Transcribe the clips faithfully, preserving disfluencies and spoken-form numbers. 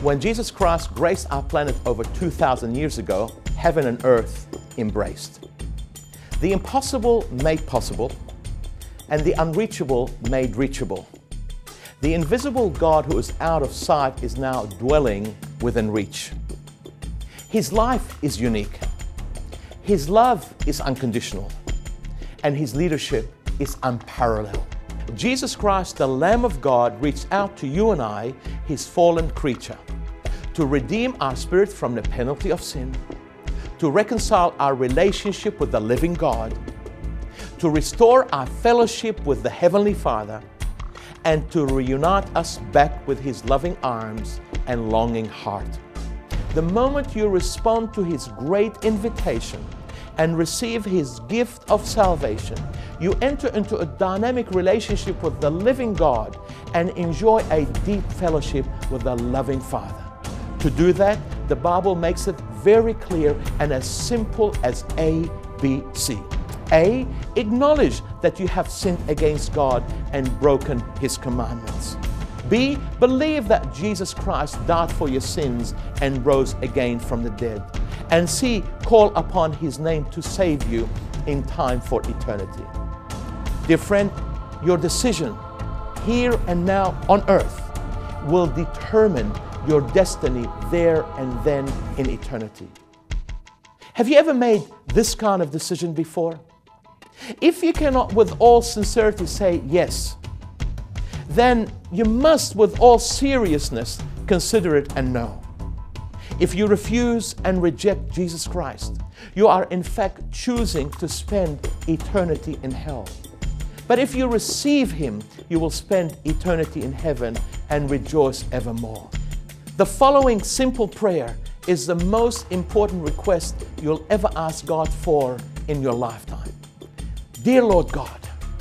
When Jesus Christ graced our planet over two thousand years ago, heaven and earth embraced. The impossible made possible, and the unreachable made reachable. The invisible God who is out of sight is now dwelling within reach. His life is unique. His love is unconditional. And His leadership is unparalleled. Jesus Christ, the Lamb of God, reached out to you and I, His fallen creature, to redeem our spirit from the penalty of sin, to reconcile our relationship with the living God, to restore our fellowship with the Heavenly Father, and to reunite us back with His loving arms and longing heart. The moment you respond to His great invitation and receive His gift of salvation, you enter into a dynamic relationship with the living God and enjoy a deep fellowship with the loving Father. To do that, the Bible makes it very clear and as simple as A, B, C. A, acknowledge that you have sinned against God and broken His commandments. B, believe that Jesus Christ died for your sins and rose again from the dead. And C, call upon His name to save you in time for eternity. Dear friend, your decision here and now on earth will determine your destiny there and then in eternity. Have you ever made this kind of decision before? If you cannot with all sincerity say yes, then you must with all seriousness consider it and know. If you refuse and reject Jesus Christ, you are in fact choosing to spend eternity in hell. But if you receive Him, you will spend eternity in heaven and rejoice evermore. The following simple prayer is the most important request you'll ever ask God for in your lifetime. Dear Lord God,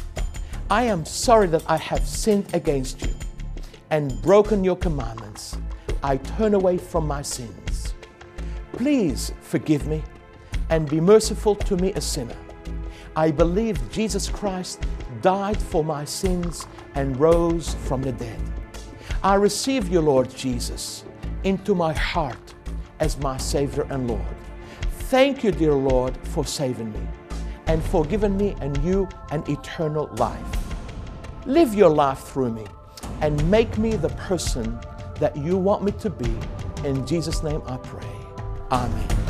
I am sorry that I have sinned against you and broken your commandments. I turn away from my sins. Please forgive me and be merciful to me, a sinner. I believe Jesus Christ died for my sins and rose from the dead. I receive you, Lord Jesus, into my heart as my Savior and Lord. Thank you, dear Lord, for saving me and for giving me and you an eternal life. Live your life through me and make me the person that you want me to be. In Jesus' name I pray. Amen.